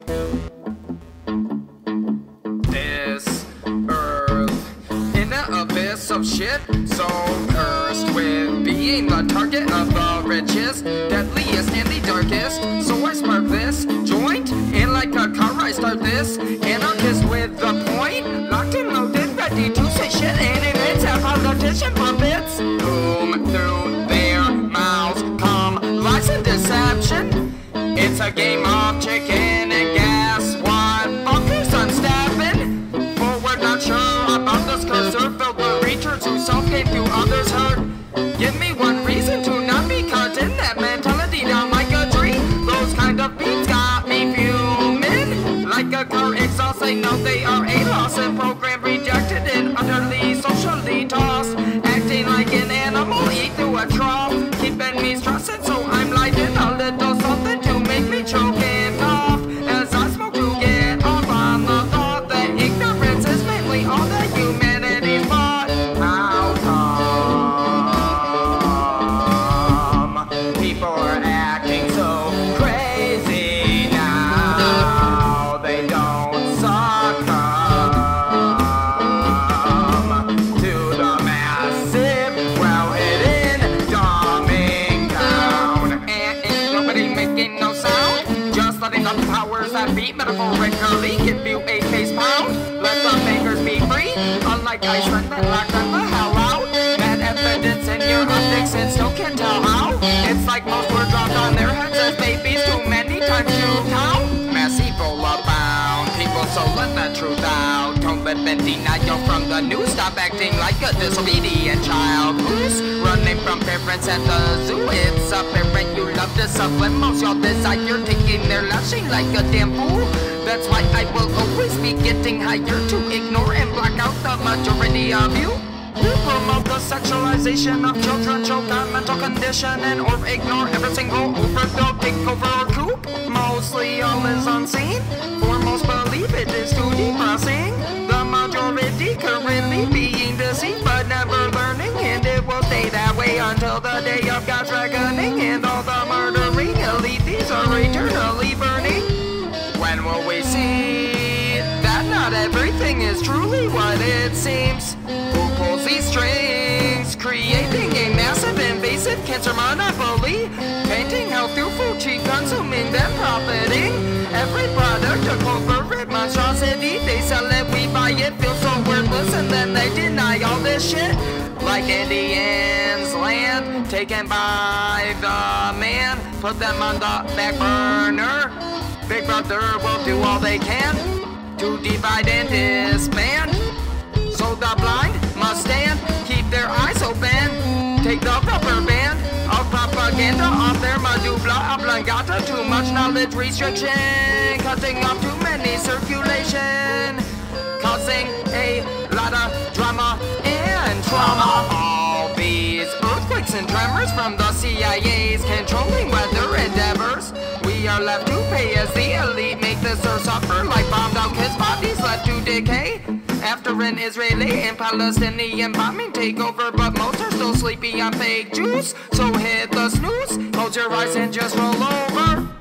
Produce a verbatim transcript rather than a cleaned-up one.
This earth in an abyss of shit, so cursed with being the target of the richest, deadliest and the darkest. So I spark this joint, and like a car I start this anarchist with the point, locked and loaded, ready to say shit. And if it's a politician puppets, boom through their mouths come lies and deception. It's a game of chicken and gas. What fuckers unstabbing? Forward, not sure about this cursor. Filled with creatures who self-gave to others hurt. Give me one reason to not be caught in that mentality down like a tree. Those kind of beats got me fuming like a car exhaust. They know they are a loss and program rejected and utterly socially tossed. Acting like an animal, eat through a trough, keeping me stressing, so I'm lighting a little something to make me choke and cough as I smoke to get off on the thought that ignorance is mainly all that humanity's bought. How come people are acting so crazy now? They don't succumb to the massive, well-hidden dumbing down. And ain't nobody making no sound, just letting the powers that be metaphorically give you a face pound. Let the fingers be free, unlike Iceland that locked them the hell out. That evidence in your optics and still can't tell how. It's like most were dropped on their heads as babies too many times to count. Mass evil abound, people, so let the truth out. Don't live in denial from the news. Stop acting like a disobedient child who's running from parents at the zoo. It's apparent you love to subliminals. Your desire taking their lashing like a damn fool. That's why I will always be getting higher to ignore and block out the majority of you. You promote the sexualization of children, choke on mental condition, and or ignore every single overbill, takeover, or coup. Mostly all is unseen. For most believe it is too depressing. The majority currently being deceived, but never learning, and it will stay that way until the day of God's reckoning. And all the murdering elite, these are eternally burning. When will we see that not everything is truly what it seems? Who pulls these strings, creating a massive invasive cancer monopoly, painting health through food, cheap consuming, then profiting. Every product a corporate monstrosity, they sell it, we buy it, feel so worthless, and then they deny all this shit. Like Indians' land, taken by the man, put them on the back burner. Big Brother will do all they can to divide and disband. So the blind must stand, keep their eyes open. Take the rubber band of propaganda off their medulla oblongata. Too much knowledge restriction, cutting off too many circulation, causing a lot of drama and trauma. All these earthquakes and tremors from the C I A's controlling weather endeavors. We are left to pay as the elite make this earth suffer like bombed out kids' bodies left to decay. After an Israeli and Palestinian bombing takeover, but most are still sleepy on fake juice. So hit the snooze, close your eyes and just roll over.